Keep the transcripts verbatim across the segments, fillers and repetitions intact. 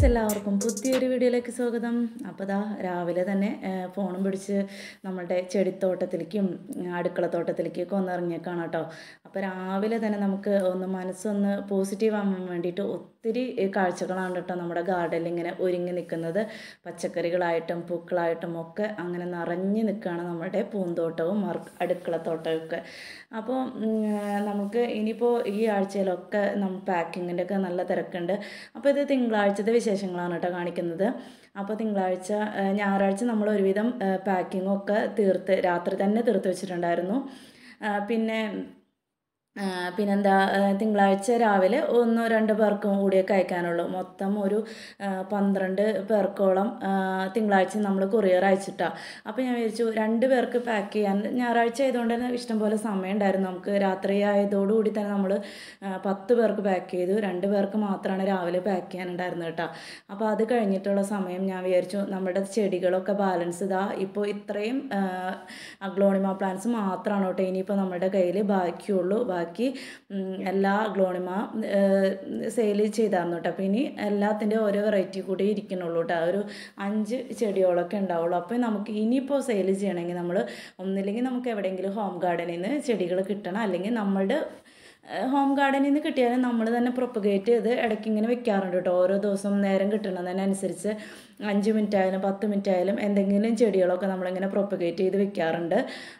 Friends, എല്ലാവർക്കും പുതിയൊരു വീഡിയോയിലേക്ക് സ്വാഗതം. അപ്പോൾ ദാ രാവിലെ തന്നെ ഫോണും പിടിച്ച് നമ്മളുടെ ചെടിത്തോട്ടത്തിലേക്കും അടുക്കളത്തോട്ടത്തിലേക്കൊക്കെ ഒന്ന് ഇറങ്ങിയേക്കാണ് കേട്ടോ. അപ്പോൾ രാവിലെ തന്നെ നമുക്ക് ഒന്ന് മനസ്സൊന്ന് പോസിറ്റീവ് ആവാൻ വേണ്ടിയിട്ട് ഒത്തിരി കാഴ്ചകളാണ് കേട്ടോ നമ്മുടെ ഗാർഡനിൽ ഇങ്ങനെ ഒരുങ്ങി നിൽക്കുന്നത്. പച്ചക്കറികളായിട്ടും പൂക്കളായിട്ടും ഒക്കെ അങ്ങനെ നിറഞ്ഞു നിൽക്കുകയാണ് നമ്മുടെ പൂന്തോട്ടവും അടുക്കളത്തോട്ടവും ഒക്കെ. അപ്പോൾ നമുക്ക് ഇനിയിപ്പോൾ ഈ ആഴ്ചയിലൊക്കെ നമ്മൾ പാക്കിങ്ങിൻ്റെ ഒക്കെ നല്ല തിരക്കുണ്ട്. അപ്പോൾ ഇത് തിങ്കളാഴ്ചത്തെ വിശേഷങ്ങളാണ് കേട്ടോ കാണിക്കുന്നത്. അപ്പോൾ തിങ്കളാഴ്ച ഞായറാഴ്ച നമ്മൾ ഒരുവിധം പാക്കിങ്ങൊക്കെ തീർത്ത് രാത്രി തന്നെ തീർത്ത് വെച്ചിട്ടുണ്ടായിരുന്നു. പിന്നെ പിന്നെന്താ തിങ്കളാഴ്ച രാവിലെ ഒന്നോ രണ്ടോ പേർക്കും കൂടിയൊക്കെ അയക്കാനുള്ളൂ. മൊത്തം ഒരു പന്ത്രണ്ട് പേർക്കോളം തിങ്കളാഴ്ച നമ്മൾ കൊറിയർ അയച്ചിട്ടാണ്. അപ്പോൾ ഞാൻ വിചാരിച്ചു രണ്ട് പേർക്ക് പാക്ക് ചെയ്യാൻ, ഞായറാഴ്ച ആയതുകൊണ്ട് തന്നെ ഇഷ്ടംപോലെ സമയം ഉണ്ടായിരുന്നു. നമുക്ക് രാത്രി ആയതോടുകൂടി തന്നെ നമ്മൾ പത്ത് പേർക്ക് പാക്ക് ചെയ്തു. രണ്ട് പേർക്ക് മാത്രമാണ് രാവിലെ പാക്ക് ചെയ്യാനുണ്ടായിരുന്നത് കേട്ടോ. അപ്പോൾ അത് കഴിഞ്ഞിട്ടുള്ള സമയം ഞാൻ വിചാരിച്ചു നമ്മുടെ ചെടികളൊക്കെ ബാലൻസ് ഇതാ ഇപ്പോൾ ഇത്രയും അഗ്ലോണിമ പ്ലാന്റ്സ് മാത്രമാണ് കേട്ടോ ഇനിയിപ്പോൾ നമ്മുടെ കയ്യിൽ ബാക്കിയുള്ളൂ. ബാക്കി എല്ലാ അഗ്ലോണിമ സെയിൽ ചെയ്തായിരുന്നു കേട്ടോ. അപ്പോൾ ഇനി എല്ലാത്തിൻ്റെ ഓരോ വെറൈറ്റി കൂടി ഇരിക്കണുള്ളൂ കേട്ടോ. ഒരു അഞ്ച് ചെടികളൊക്കെ ഉണ്ടാവുള്ളൂ. അപ്പോൾ നമുക്ക് ഇനിയിപ്പോൾ സെയിൽ ചെയ്യണമെങ്കിൽ നമ്മൾ ഒന്നില്ലെങ്കിൽ നമുക്ക് എവിടെയെങ്കിലും ഹോം ഗാർഡനിൽ നിന്ന് ചെടികൾ കിട്ടണം, അല്ലെങ്കിൽ നമ്മളുടെ ഹോം ഗാർഡനിൽ നിന്ന് കിട്ടിയാലും നമ്മൾ തന്നെ പ്രൊപ്പഗേറ്റ് ചെയ്ത് ഇടയ്ക്ക് ഇങ്ങനെ വെക്കാറുണ്ട് കേട്ടോ. ഓരോ ദിവസം നേരം കിട്ടുന്നതിനനുസരിച്ച് അഞ്ച് മിനിറ്റ് ആയാലും പത്ത് മിനിറ്റ് ആയാലും എന്തെങ്കിലും ചെടികളൊക്കെ നമ്മളിങ്ങനെ പ്രൊപ്പഗേറ്റ് ചെയ്ത് വെക്കാറുണ്ട്.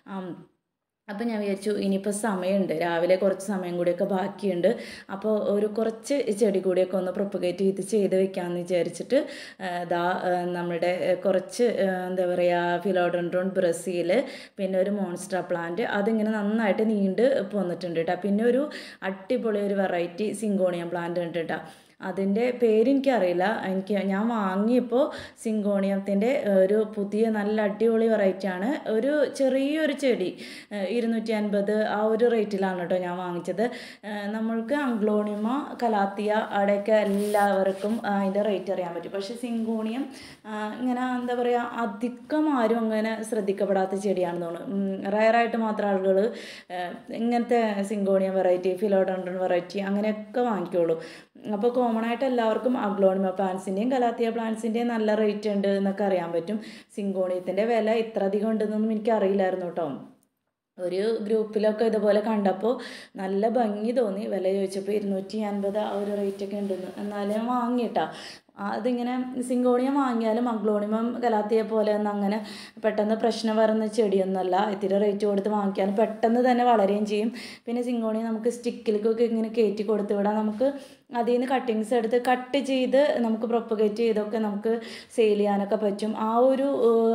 അപ്പോൾ ഞാൻ വിചാരിച്ചു ഇനിയിപ്പോൾ സമയമുണ്ട്, രാവിലെ കുറച്ച് സമയം കൂടിയൊക്കെ ബാക്കിയുണ്ട്. അപ്പോൾ ഒരു കുറച്ച് ചെടി കൂടിയൊക്കെ ഒന്ന് പ്രൊപ്പഗേറ്റ് ചെയ്ത് ചെയ്ത് വെക്കാമെന്ന് വിചാരിച്ചിട്ട് ദാ നമ്മുടെ കുറച്ച് എന്താ പറയുക ഫിലോഡൻഡ്രോൺ ബ്രസീൽ, പിന്നെ ഒരു മോൺസ്റ്റർ പ്ലാന്റ്, അതിങ്ങനെ നന്നായിട്ട് നീണ്ട് പോന്നിട്ടുണ്ട് കേട്ടോ. പിന്നെ ഒരു അടിപൊളി ഒരു വെറൈറ്റി സിങ്കോണിയം പ്ലാന്റ് ഉണ്ട് കേട്ടോ. അതിൻ്റെ പേരെനിക്കറിയില്ല. എനിക്ക് ഞാൻ വാങ്ങിയപ്പോൾ സിങ്കോണിയത്തിൻ്റെ ഒരു പുതിയ നല്ല അടിപൊളി വെറൈറ്റിയാണ്. ഒരു ചെറിയൊരു ചെടി ഇരുന്നൂറ്റി അൻപത് ആ ഒരു റേറ്റിലാണ് കേട്ടോ ഞാൻ വാങ്ങിച്ചത്. നമ്മൾക്ക് അഗ്ലോണിമ കലാത്തിയ അവിടെയൊക്കെ എല്ലാവർക്കും അതിൻ്റെ റേറ്റ് അറിയാൻ പറ്റും. പക്ഷേ സിങ്കോണിയം ഇങ്ങനെ എന്താ പറയുക അധികം ആരും അങ്ങനെ ശ്രദ്ധിക്കപ്പെടാത്ത ചെടിയാണെന്ന് തോന്നുന്നു. റയറായിട്ട് മാത്രം ആളുകൾ ഇങ്ങനത്തെ സിങ്കോണിയം വെറൈറ്റി ഫിലോഡൻഡ്രോൺ വെറൈറ്റി അങ്ങനെയൊക്കെ വാങ്ങിക്കുള്ളൂ. അപ്പോൾ കോമൺ ആയിട്ട് എല്ലാവർക്കും അഗ്ലോണിമ പ്ലാന്റ്സിൻ്റെയും കലാത്തിയ പ്ലാന്റ്സിൻ്റെയും നല്ല റേറ്റ് ഉണ്ട് എന്നൊക്കെ അറിയാൻ പറ്റും. സിങ്കോണിയത്തിൻ്റെ വില ഇത്ര അധികം ഉണ്ടെന്നൊന്നും എനിക്ക് അറിയില്ലായിരുന്നു കേട്ടോ. ഒരു ഗ്രൂപ്പിലൊക്കെ ഇതുപോലെ കണ്ടപ്പോൾ നല്ല ഭംഗി തോന്നി. വില ചോദിച്ചപ്പോൾ ഇരുന്നൂറ്റി അൻപത് ആ ഒരു റേറ്റൊക്കെ ഉണ്ടെന്ന്. എന്നാലും വാങ്ങിയിട്ടാ. അതിങ്ങനെ സിങ്കോണിയം വാങ്ങിയാലും അഗ്ലോണിമം കലാത്തിയെ പോലെ ഒന്നും അങ്ങനെ പെട്ടെന്ന് പ്രശ്നം വരുന്ന ചെടിയൊന്നുമല്ല. ഇത്തിരി റേറ്റ് കൊടുത്ത് വാങ്ങിക്കാനും പെട്ടെന്ന് തന്നെ വളരുകയും ചെയ്യും. പിന്നെ സിങ്കോണിയം നമുക്ക് സ്റ്റിക്കിലേക്കൊക്കെ ഇങ്ങനെ കയറ്റി കൊടുത്ത് വിടാം. നമുക്ക് അതിൽ നിന്ന് കട്ടിങ്സ് എടുത്ത് കട്ട് ചെയ്ത് നമുക്ക് പ്രൊപ്പഗേറ്റ് ചെയ്തൊക്കെ നമുക്ക് സെയിൽ ചെയ്യാനൊക്കെ പറ്റും. ആ ഒരു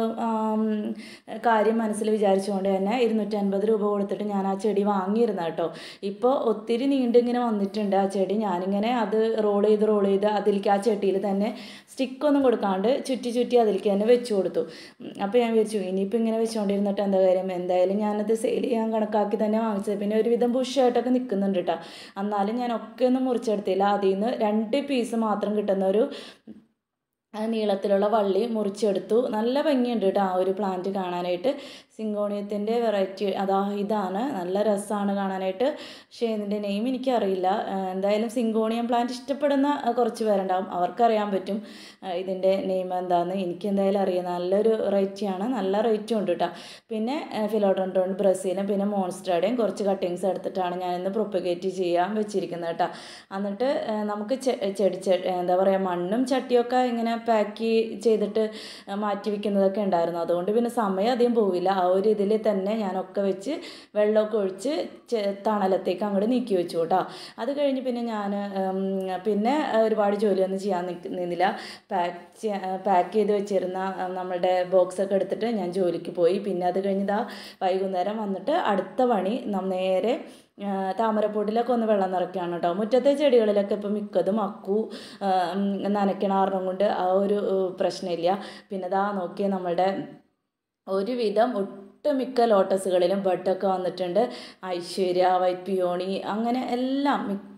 കാര്യം മനസ്സിൽ വിചാരിച്ചുകൊണ്ട് തന്നെ ഇരുന്നൂറ്റി അൻപത് രൂപ കൊടുത്തിട്ട് ഞാൻ ആ ചെടി വാങ്ങിയിരുന്നു കേട്ടോ. ഇപ്പോൾ ഒത്തിരി നീണ്ടിങ്ങനെ വന്നിട്ടുണ്ട് ആ ചെടി. ഞാനിങ്ങനെ അത് റോൾ ചെയ്ത് റോൾ ചെയ്ത് അതിലേക്ക് ആ ചെടിയിൽ തന്നെ സ്റ്റിക്കൊന്നും കൊടുക്കാണ്ട് ചുറ്റി ചുറ്റി അതിലേക്ക് തന്നെ വെച്ച് കൊടുത്തു. അപ്പോൾ ഞാൻ വിചാരിച്ചു ഇനിയിപ്പോൾ ഇങ്ങനെ വെച്ചുകൊണ്ടിരുന്നിട്ട് എന്താ കാര്യം, എന്തായാലും ഞാനത് സെയിൽ ചെയ്യാൻ കണക്കാക്കി തന്നെ വാങ്ങിച്ചത്. പിന്നെ ഒരുവിധം ബുഷായിട്ടൊക്കെ നിൽക്കുന്നുണ്ട് കേട്ടോ. എന്നാലും ഞാൻ ഒക്കെ ഒന്നും മുറിച്ചെടുത്തില്ല. അതിൽ നിന്ന് രണ്ട് പീസ് മാത്രം കിട്ടുന്ന ഒരു നീളത്തിലുള്ള വള്ളി മുറിച്ചെടുത്തു. നല്ല ഭംഗിയുണ്ട് കേട്ടോ ആ ഒരു പ്ലാന്റ് കാണാനായിട്ട്. സിങ്കോണിയത്തിൻ്റെ വെറൈറ്റി അതാ ഇതാണ്, നല്ല രസമാണ് കാണാനായിട്ട്. പക്ഷേ ഇതിൻ്റെ നെയിം എനിക്കറിയില്ല. എന്തായാലും സിങ്കോണിയം പ്ലാന്റ് ഇഷ്ടപ്പെടുന്ന കുറച്ച് പേരുണ്ടാവും, അവർക്കറിയാൻ പറ്റും ഇതിൻ്റെ നെയിം എന്താണെന്ന്. എനിക്ക് എന്തായാലും അറിയാം. നല്ലൊരു റേറ്റിയാണ്, നല്ല റേറ്റും ഉണ്ട് കേട്ടോ. പിന്നെ ഫിലോഡൻഡ്രോൺ ബ്രസീലും പിന്നെ മോൺസ്റ്ററുടെയും കുറച്ച് കട്ടിങ്സ് എടുത്തിട്ടാണ് ഞാനിന്ന് പ്രൊപ്പഗേറ്റ് ചെയ്യാൻ വെച്ചിരിക്കുന്നത് കേട്ടോ. എന്നിട്ട് നമുക്ക് ചെടി എന്താ പറയുക മണ്ണും ചട്ടിയൊക്കെ ഇങ്ങനെ പാക്ക് ചെയ്തിട്ട് മാറ്റി വയ്ക്കുന്നതൊക്കെ ഉണ്ടായിരുന്നു. അതുകൊണ്ട് പിന്നെ സമയം അധികം പോവില്ല. ആ ഒരു ഇതിൽ തന്നെ ഞാനൊക്കെ വെച്ച് വെള്ളമൊക്കെ ഒഴിച്ച് തണലത്തേക്ക് അങ്ങോട്ട് നീക്കി വെച്ചു കേട്ടോ. അത് കഴിഞ്ഞ് പിന്നെ ഞാൻ പിന്നെ ഒരുപാട് ജോലിയൊന്നും ചെയ്യാൻ നിന്നില്ല. പാക്ക് പാക്ക് ചെയ്ത് വെച്ചിരുന്ന നമ്മുടെ ബോക്സൊക്കെ എടുത്തിട്ട് ഞാൻ ജോലിക്ക് പോയി. പിന്നെ അത് കഴിഞ്ഞിതാ വൈകുന്നേരം വന്നിട്ട് അടുത്ത പണി നേരെ താമരപ്പൊടിയിലൊക്കെ ഒന്ന് വെള്ളം നിറയ്ക്കുകയാണ് കേട്ടോ. മുറ്റത്തെ ചെടികളിലൊക്കെ ഇപ്പം മിക്കതും അക്കു നനയ്ക്കണ കാരണം കൊണ്ട് ആ ഒരു പ്രശ്നമില്ല. പിന്നെ ഇതാ നോക്കിയാൽ നമ്മളുടെ ഒരുവിധം ഒട്ടുമിക്ക ലോട്ടസുകളിലും ബഡൊക്കെ വന്നിട്ടുണ്ട്. ഐശ്വര്യ, വൈറ്റ് പിയോണി അങ്ങനെ എല്ലാം മിക്ക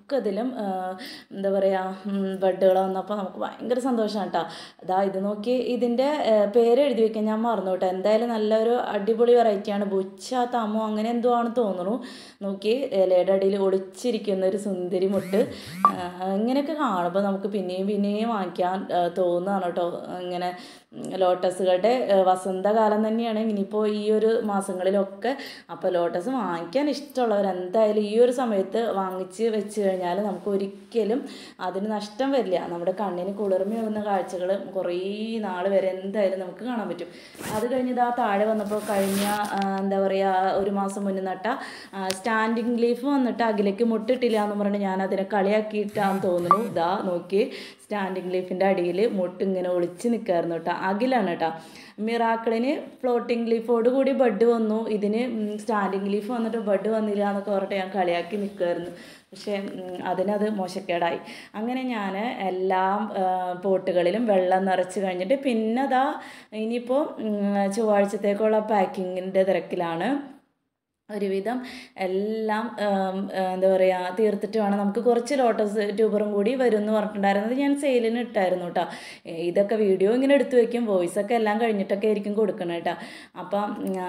ഇതിലും എന്താ പറയുക ബഡ്ഡുകൾ വന്നപ്പോൾ നമുക്ക് ഭയങ്കര സന്തോഷമാണ് കേട്ടോ. അതാ ഇത് നോക്കി, ഇതിൻ്റെ പേര് എഴുതി വയ്ക്കാൻ ഞാൻ മറന്നു കേട്ടോ. എന്തായാലും നല്ലൊരു അടിപൊളി വെറൈറ്റിയാണ്. ബുച്ച തമോ അങ്ങനെ എന്തോ ആണ് തോന്നുന്നു. നോക്കി ഇലയുടെ അടിയിൽ ഒളിച്ചിരിക്കുന്ന ഒരു സുന്ദരി മുട്ട്. ഇങ്ങനെയൊക്കെ കാണുമ്പോൾ നമുക്ക് പിന്നെയും പിന്നെയും വാങ്ങിക്കാൻ തോന്നുകയാണ് കേട്ടോ. ഇങ്ങനെ ലോട്ടസുകളുടെ വസന്തകാലം തന്നെയാണ് ഇനിയിപ്പോൾ ഈ ഒരു മാസങ്ങളിലൊക്കെ. അപ്പോൾ ലോട്ടസ് വാങ്ങിക്കാൻ ഇഷ്ടമുള്ളവർ എന്തായാലും ഈ ഒരു സമയത്ത് വാങ്ങിച്ച് വെച്ച് കഴിഞ്ഞാൽ നമുക്ക് ഒരിക്കലും അതിന് നഷ്ടം വരില്ല. നമ്മുടെ കണ്ണിന് കുളിർമയാകുന്ന കാഴ്ചകൾ കുറേ നാൾ വരെ എന്തായാലും നമുക്ക് കാണാൻ പറ്റും. അത് കഴിഞ്ഞ് ഇതാ താഴെ വന്നപ്പോൾ കഴിഞ്ഞ എന്താ പറയുക ഒരു മാസം മുന്നേ നട്ട സ്റ്റാൻഡിങ് ലീഫ് വന്നിട്ട് അകിലേക്ക് മുട്ടിട്ടില്ല എന്ന് പറഞ്ഞിട്ട് ഞാൻ അതിനെ കളിയാക്കിയിട്ടാന്ന് തോന്നുന്നു. ഇതാ നോക്കി, സ്റ്റാൻഡിങ് ലീഫിൻ്റെ അടിയിൽ മുട്ട് ഇങ്ങനെ ഒളിച്ച് നിൽക്കായിരുന്നു കേട്ടോ. അകിലാണ് കേട്ടോ. മിറാക്കിളിന് ഫ്ലോട്ടിംഗ് ലീഫോട് കൂടി ബഡ് വന്നു, ഇതിന് സ്റ്റാൻഡിങ് ലീഫ് വന്നിട്ട് ബഡ് വന്നില്ല എന്നൊക്കെ പറഞ്ഞിട്ട് ഞാൻ കളിയാക്കി നിൽക്കുമായിരുന്നു. പക്ഷേ അതിനത് മോശക്കേടായി. അങ്ങനെ ഞാൻ എല്ലാ പോട്ടുകളിലും വെള്ളം നിറച്ച് കഴിഞ്ഞിട്ട് പിന്നെ അതാ ഇനിയിപ്പോൾ ചൊവ്വാഴ്ചത്തേക്കുള്ള പാക്കിങ്ങിൻ്റെ തിരക്കിലാണ്. ഒരുവിധം എല്ലാം എന്താ പറയുക തീർത്തിട്ട് വേണം. നമുക്ക് കുറച്ച് ലോട്ടസ് ട്യൂബറും കൂടി വരും എന്ന് പറഞ്ഞിട്ടുണ്ടായിരുന്നത് ഞാൻ സെയിലിന് ഇട്ടായിരുന്നു കേട്ടോ. ഇതൊക്കെ വീഡിയോ ഇങ്ങനെ എടുത്തു വയ്ക്കും, വോയിസൊക്കെ എല്ലാം കഴിഞ്ഞിട്ടൊക്കെ ആയിരിക്കും കൊടുക്കണം കേട്ടോ. അപ്പം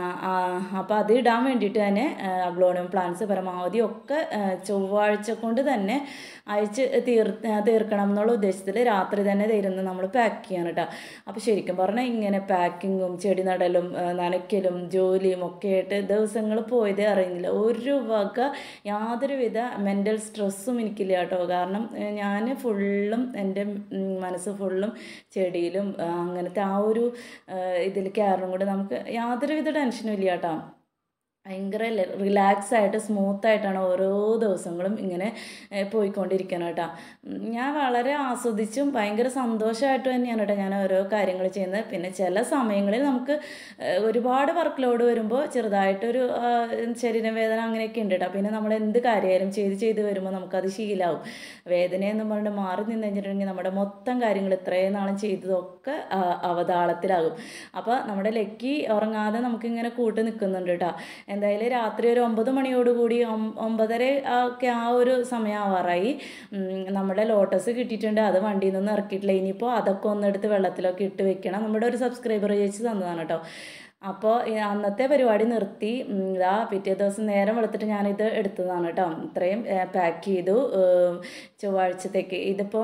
അപ്പം അത് ഇടാൻ വേണ്ടിയിട്ട് തന്നെ അഗ്ലോണിയം പ്ലാന്റ്സ് പരമാവധി ഒക്കെ ചൊവ്വാഴ്ച കൊണ്ട് തന്നെ അയച്ച് തീർ തീർക്കണം എന്നുള്ള ഉദ്ദേശത്തിൽ രാത്രി തന്നെ തരുന്ന നമ്മൾ പാക്ക് ചെയ്യണം കേട്ടോ. അപ്പോൾ ശരിക്കും പറഞ്ഞാൽ ഇങ്ങനെ പാക്കിങ്ങും ചെടി നടലും നനയ്ക്കലും ജോലിയും ഒക്കെ ആയിട്ട് ദിവസങ്ങൾ പോയി ഇതേ അറിയുന്നില്ല. ഒരു വക യാതൊരുവിധ മെൻ്റൽ സ്ട്രെസ്സും എനിക്കില്ല കേട്ടോ. കാരണം ഞാൻ ഫുള്ളും എൻ്റെ മനസ്സ് ഫുള്ളും ചെടിയിലും അങ്ങനത്തെ ആ ഒരു ഇതിൽ കയറും കൂടെ നമുക്ക് യാതൊരുവിധ ടെൻഷനും ഇല്ല കേട്ടോ. ഭയങ്കര റിലാക്സ് ആയിട്ട് സ്മൂത്തായിട്ടാണ് ഓരോ ദിവസങ്ങളും ഇങ്ങനെ പോയിക്കൊണ്ടിരിക്കണം കേട്ടോ. ഞാൻ വളരെ ആസ്വദിച്ചും ഭയങ്കര സന്തോഷമായിട്ട് തന്നെയാണ് കേട്ടോ ഞാൻ ഓരോ കാര്യങ്ങൾ ചെയ്യുന്നത്. പിന്നെ ചില സമയങ്ങളിൽ നമുക്ക് ഒരുപാട് വർക്ക് ലോഡ് വരുമ്പോൾ ചെറുതായിട്ടൊരു ശരീരവേദന അങ്ങനെയൊക്കെ ഉണ്ട് കേട്ടോ. പിന്നെ നമ്മൾ എന്ത് കാര്യമായാലും ചെയ്ത് ചെയ്ത് വരുമ്പോൾ നമുക്കത് ശീലമാവും. വേദനയെന്ന് പറഞ്ഞിട്ട് മാറി നിന്ന് കഴിഞ്ഞിട്ടുണ്ടെങ്കിൽ നമ്മുടെ മൊത്തം കാര്യങ്ങൾ ഇത്രയും നാളും ചെയ്തതൊക്കെ അവതാളത്തിലാകും. അപ്പോൾ നമ്മുടെ ലക്കി ഉറങ്ങാതെ നമുക്കിങ്ങനെ കൂട്ട് നിൽക്കുന്നുണ്ട് കേട്ടോ. എന്തായാലും രാത്രി ഒരു ഒമ്പത് മണിയോടുകൂടി ഒമ്പതര ഒക്കെ ആ ഒരു സമയമാവാറായി. നമ്മുടെ ലോട്ടസ് കിട്ടിയിട്ടുണ്ട്, അത് വണ്ടിയിൽ നിന്ന് ഇറക്കിയിട്ടില്ല. ഇനിയിപ്പോൾ അതൊക്കെ ഒന്നെടുത്ത് വെള്ളത്തിലൊക്കെ ഇട്ട് വെക്കണം. നമ്മുടെ ഒരു സബ്സ്ക്രൈബർ ചേച്ചി തന്നതാണ് കേട്ടോ. അപ്പോൾ അന്നത്തെ പരിപാടി നിർത്തി ഇതാ പിറ്റേ ദിവസം നേരം വെളുത്തിട്ട് ഞാനിത് എടുത്തതാണ് കേട്ടോ. ഇത്രയും പാക്ക് ചെയ്തു ചൊവ്വാഴ്ചത്തേക്ക്. ഇതിപ്പം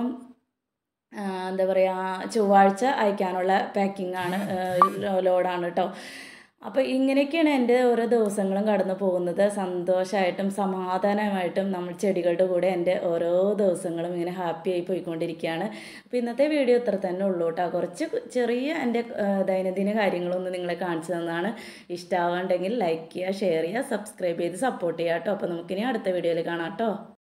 എന്താ പറയുക ചൊവ്വാഴ്ച അയക്കാനുള്ള പാക്കിങ്ങാണ്, ലോഡാണ് കേട്ടോ. അപ്പോൾ ഇങ്ങനെയൊക്കെയാണ് എൻ്റെ ഓരോ ദിവസങ്ങളും കടന്നു പോകുന്നത്. സന്തോഷമായിട്ടും സമാധാനമായിട്ടും നമ്മൾ ചെടികളുടെ കൂടെ എൻ്റെ ഓരോ ദിവസങ്ങളും ഇങ്ങനെ ഹാപ്പി ആയി പോയിക്കൊണ്ടിരിക്കുകയാണ്. അപ്പോൾ ഇന്നത്തെ വീഡിയോ ഇത്ര തന്നെ ഉള്ളൂ കേട്ടോ. കുറച്ച് ചെറിയ എൻ്റെ ദൈനംദിന കാര്യങ്ങളൊന്നും നിങ്ങളെ കാണിച്ചു തന്നതാണ്. ഇഷ്ടമാവുണ്ടെങ്കിൽ ലൈക്ക് ചെയ്യുക, ഷെയർ ചെയ്യുക, സബ്സ്ക്രൈബ് ചെയ്ത് സപ്പോർട്ട് ചെയ്യുക കേട്ടോ. അപ്പോൾ നമുക്കിനി അടുത്ത വീഡിയോയിൽ കാണാം കേട്ടോ.